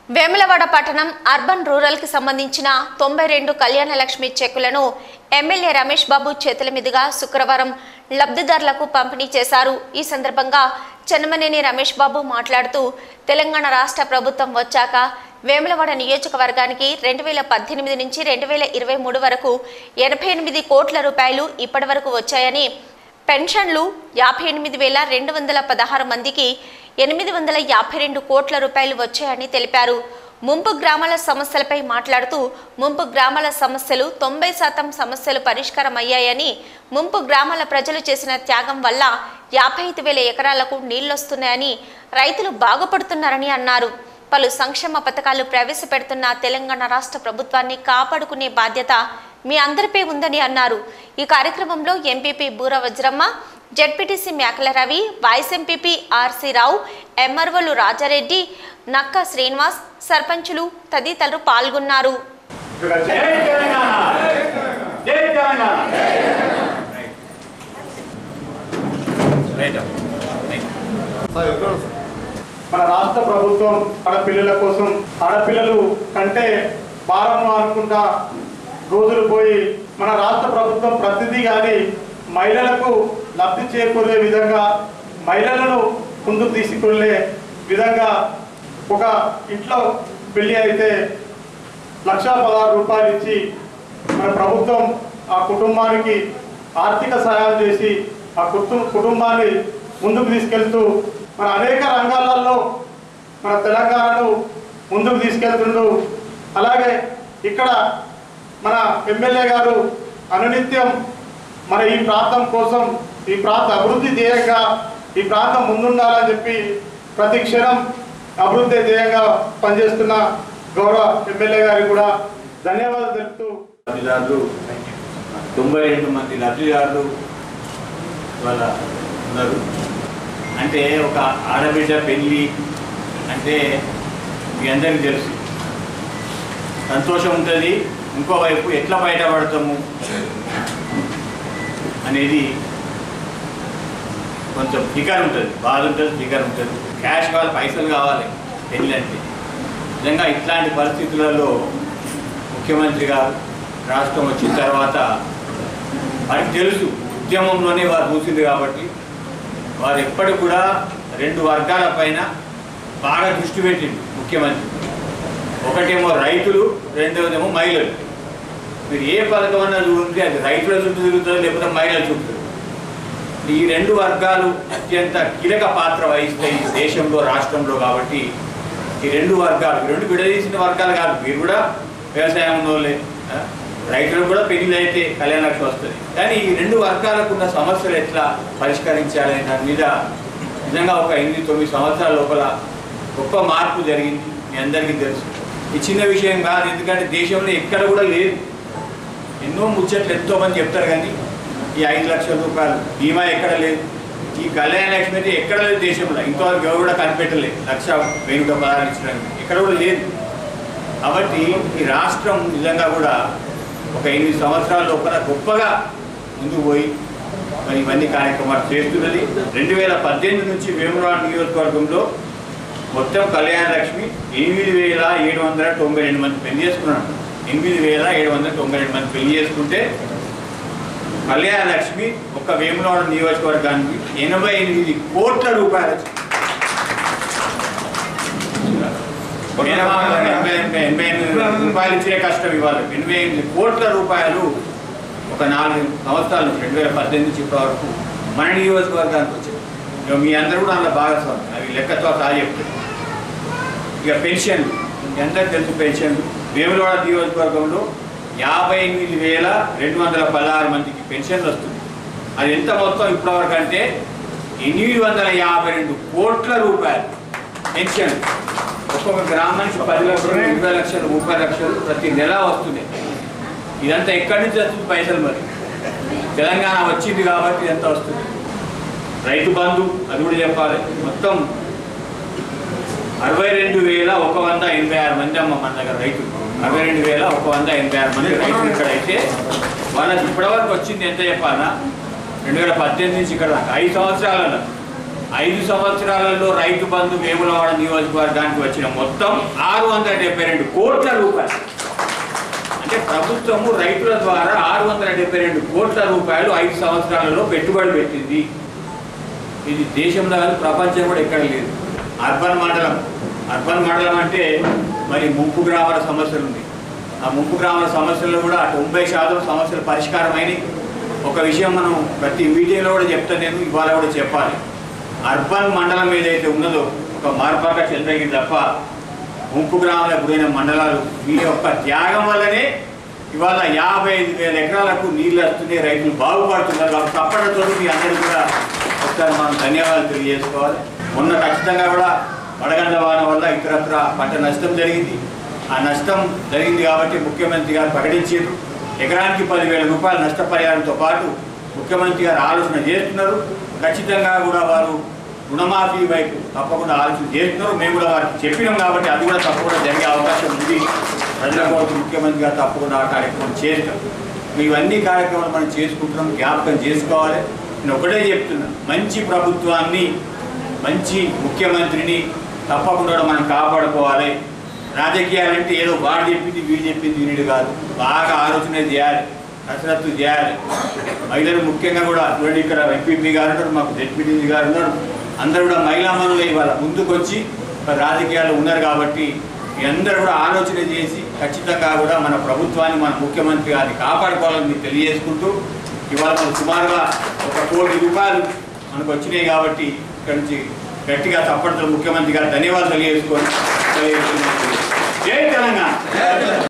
వేములవాడ పట్టణం urban rural కి సంబంధించిన 92 కళ్యాణ లక్ష్మి చెక్కులను ఎమ్మెల్యే రమేష్ బాబు చేతుల మీదుగా శుక్రవారం లబ్ధిదారులకు పంపిణీ చేశారు। ఈ సందర్భంగా చెన్నమనేని రమేష్ బాబు మాట్లాడుతూ తెలంగాణ రాష్ట్ర ప్రభుత్వం వచ్చాక వేములవాడ నియోజకవర్గానికి 2018 నుంచి 2023 వరకు 88 కోట్ల రూపాయలు ఇప్పటివరకు వచ్చాయని, పెన్షన్లు 58,216 మందికి 852 కోట్ల రూపాయలు వచ్చాయని తెలిపారు। ముంపు గ్రామాల సమస్యలపై మాట్లాడుతూ ముంపు గ్రామాల సమస్యలు 90% సమస్యలు పరిష్కారమయ్యాయని, ముంపు గ్రామాల ప్రజలు చేసిన త్యాగం వల్ల 55,000 ఎకరాలకు నీళ్లొస్తున్నాయని, రైతులు బాగుపడుతున్నారని అన్నారు। పలు సంక్షేమ పథకాలు ప్రవేశపెడుతున్న తెలంగాణ రాష్ట్ర ప్రభుత్వాన్ని కాపాడుకునే బాధ్యత మీ అందరిపై ఉందని అన్నారు। ఈ కార్యక్రమంలో ఎంపీపీ బూర Vajramma, ZPTC Mekala Ravi, vice MPP RC Rao, ఎంఆర్ఓలు రాజారెడ్డి, నక్క శ్రీనివాస్, సర్పంచులు తదితరులు పాల్గొన్నారు। మన రాష్ట్ర ప్రభుత్వం ఆడపిల్లల కోసం, ఆడపిల్లలు కంటే భారం అనుకుంటా రోజులు పోయి మన రాష్ట్ర ప్రభుత్వం ప్రతిదీ కానీ మహిళలకు లబ్ధి చేకూరే విధంగా, మహిళలను ముందుకు తీసుకెళ్లే విధంగా ఒక ఇంట్లో పెళ్లి అయితే 1,16,000 రూపాయలు ఇచ్చి మన ప్రభుత్వం ఆ కుటుంబానికి ఆర్థిక సహాయం చేసి ఆ కుటుంబాన్ని ముందుకు తీసుకెళ్తూ మన అనేక రంగాలలో మన తెలంగాణను ముందుకు తీసుకెళ్తుండు। అలాగే ఇక్కడ మన ఎమ్మెల్యే గారు అనునిత్యం మన ఈ ప్రాంతం కోసం, ఈ ప్రాంత అభివృద్ధి ధ్యేయంగా ఈ ప్రాంతం ముందుండాలని చెప్పి ప్రతి క్షణం అభివృద్ధి ధ్యేయంగా పనిచేస్తున్న గౌరవ ఎమ్మెల్యే గారికి కూడా ధన్యవాదాలు తెలుపుతూ, 92 మంది లబ్ధిదారులు వాళ్ళ ఉన్నారు। అంటే ఒక ఆడబిడ్డ పెళ్ళి అంటే మీ అందరికీ తెలుసు, సంతోషం ఉంటుంది, ఇంకోవైపు ఎట్లా బయటపడతాము అనేది కొంచెం ఫికర్ ఉంటుంది, బాధ ఉంటుంది, ఫికర్ ఉంటుంది, క్యాష్ కావాలి, పైసలు కావాలి పెళ్ళి అంటే। నిజంగా ఇట్లాంటి పరిస్థితులలో ముఖ్యమంత్రి గారు రాష్ట్రం వచ్చిన తర్వాత వారికి తెలుసు, ఉద్యమంలోనే వారు చూసింది కాబట్టి వారు ఎప్పటికి కూడా 2 వర్గాల పైన బాగా దృష్టి పెట్టింది ముఖ్యమంత్రి। ఒకటేమో రైతులు, రెండవదేమో మహిళలు। మీరు ఏ పథకం అన్నా చూడండి, అది రైతుల చుట్టూ తిరుగుతుంది, లేకపోతే మహిళల చుట్టూ। ఈ 2 వర్గాలు అత్యంత కీలక పాత్ర వహిస్తాయి ఈ దేశంలో, రాష్ట్రంలో। కాబట్టి ఈ 2 వర్గాలు, 2 విడదీసిన వర్గాలు కాదు, మీరు కూడా వ్యవసాయంలోనే, రైతులకు కూడా పెళ్లి అయితే కళ్యాణ లక్ష్మి వస్తుంది, కానీ ఈ 2 వర్గాలకు ఉన్న సమస్యలు ఎట్లా పరిష్కరించాలనే దాని మీద నిజంగా ఒక 8-9 సంవత్సరాల లోపల గొప్ప మార్పు జరిగింది, మీ అందరికీ తెలుసు। ఈ చిన్న విషయం కాదు, ఎందుకంటే దేశంలో ఎక్కడ కూడా లేదు, ఎన్నో ముచ్చట్లు ఎంతోమంది చెప్తారు, కానీ ఈ 5 లక్షల రూపాయలు బీమా ఎక్కడ లేదు, ఈ కళ్యాణ లక్ష్మి అయితే ఎక్కడ లేదు దేశంలో, ఇంతవరకు ఎవరు కూడా కనిపెట్టలేదు, 1,016 ఇచ్చడానికి ఎక్కడ కూడా లేదు। కాబట్టి ఈ రాష్ట్రం నిజంగా కూడా ఒక 8 సంవత్సరాల లోపల గొప్పగా ముందుకు పోయి మరి ఇవన్నీ కార్యక్రమాలు చేస్తున్నది। 2018 నుంచి వేములవాడ నియోజకవర్గంలో మొత్తం కళ్యాణ లక్ష్మి 8,792 మంది పెళ్లి చేసుకున్నాడు। 8,792 మంది పెళ్లి చేసుకుంటే కళ్యాణ లక్ష్మి ఒక వేములవాడ నియోజకవర్గానికి 88 కోట్ల రూపాయలు, 88 రూపాయలు ఇచ్చే కష్టం ఇవ్వాలి, 88 కోట్ల రూపాయలు ఒక 4 సంవత్సరాలు 2018 నుంచి ఇప్పటి వరకు మన నియోజకవర్గానికి వచ్చాయి। ఇక మీ అందరూ కూడా అందులో భాగస్వామి, అవి లెక్కతో సహా చెప్తారు। ఇక పెన్షన్లు మీ అందరికీ తెలుసు, పెన్షన్లు వేములవాడ నియోజకవర్గంలో 58,216 మందికి పెన్షన్లు వస్తుంది। అది ఎంత మొత్తం ఇప్పటివరకు అంటే 852 కోట్ల రూపాయలు పెన్షన్, ఒక్కొక్క గ్రామానికి 10 లక్షలు, 20 లక్షలు, 30 లక్షలు ప్రతి నెల వస్తున్నాయి। ఇదంతా ఎక్కడి నుంచి వస్తుంది పైసలు? మరి తెలంగాణ వచ్చింది కాబట్టి ఎంత వస్తుంది? రైతు బంధు అది కూడా చెప్పాలి, మొత్తం 62,186 మంది అమ్మ మన దగ్గర రైతులు, 62,186 మంది రైతులు ఇక్కడ అయితే వాళ్ళకి ఇప్పటివరకు వచ్చింది ఎంత చెప్పాలా? 2018 నుంచి ఇక్కడ 5 సంవత్సరాలలో 5 సంవత్సరాలలో రైతు బంధు వేములవాడ నియోజకవర్గానికి వచ్చిన మొత్తం 672 కోట్ల రూపాయలు. అంటే ప్రభుత్వము రైతుల ద్వారా 672 కోట్ల రూపాయలు 5 సంవత్సరాలలో పెట్టుబడి పెట్టింది. ఇది దేశంలో కాదు, ప్రపంచం కూడా ఎక్కడ లేదు. అర్బన్ మండలం అంటే మరి ముంపు గ్రామాల సమస్యలు ఉంది. ఆ ముంపు గ్రామాల సమస్యల్లో కూడా 90% సమస్యలు పరిష్కారమైనవి. ఒక విషయం మనం ప్రతి మీటింగ్లో కూడా చెప్తాను, నేను ఇవాళ కూడా చెప్పాలి. అర్బన్ మండలం ఏదైతే ఉన్నదో ఒక మార్పాక చంద్రగిరి తప్ప ముంపు గ్రామాలకు గురైన మండలాలు మీ యొక్క త్యాగం వల్లనే ఇవాళ 55,000 ఎకరాలకు నీళ్ళు వస్తున్నాయి, రైతులు బాగుపడుతున్నారు. కాబట్టి తప్పడంతో మీ అందరూ కూడా ఒకసారి మనం ధన్యవాదాలు తెలియజేసుకోవాలి. మొన్న ఖచ్చితంగా కూడా వడగండ్ల వాన వల్ల ఇతరత్ర పంట నష్టం జరిగింది. ఆ నష్టం జరిగింది కాబట్టి ముఖ్యమంత్రి గారు ప్రకటించారు. ఎకరానికి 10,000 రూపాయల నష్టపరిహారంతో పాటు ముఖ్యమంత్రి గారు ఆలోచన చేస్తున్నారు. ఖచ్చితంగా కూడా వారు రుణమాఫీ వైపు తప్పకుండా ఆలోచన చేస్తున్నారు. మేము కూడా వారికి చెప్పినాం కాబట్టి అది కూడా తప్పకుండా జరిగే అవకాశం ఉంది. ప్రజల కొరకు ముఖ్యమంత్రి గారు తప్పకుండా ఆ కార్యక్రమం చేస్తాం. ఇవన్నీ కార్యక్రమాలు మనం చేసుకుంటున్నాం, జ్ఞాపకం చేసుకోవాలి. నేను ఒకటే చెప్తున్నా, మంచి ప్రభుత్వాన్ని మంచి ముఖ్యమంత్రిని తప్పకుండా మనం కాపాడుకోవాలి. రాజకీయాలంటే ఏదో వాడు చెప్పింది వీడు చెప్పింది వినిడు కాదు, బాగా ఆలోచన చేయాలి, కసరత్తు చేయాలి. మహిళలు ముఖ్యంగా కూడా చూడండి, ఇక్కడ ఎంపీపీ గారు ఉన్నారు, మాకు జెడ్పీటీసీ గారు ఉన్నారు, అందరూ కూడా మహిళా మనులు ఇవాళ ముందుకు వచ్చి రాజకీయాల్లో ఉన్నారు. కాబట్టి మీ అందరూ కూడా ఆలోచన చేసి ఖచ్చితంగా కూడా మన ప్రభుత్వాన్ని మన ముఖ్యమంత్రి గారిని కాపాడుకోవాలని మీకు తెలియజేసుకుంటూ ఇవాళ మనకు సుమారుగా 1 కోటి రూపాయలు మనకు వచ్చినాయి. కాబట్టి ఇక్కడ నుంచి గట్టిగా తప్పట్లో ముఖ్యమంత్రి గారు ధన్యవాదాలు తెలియజేసుకొని జై తెలంగాణ.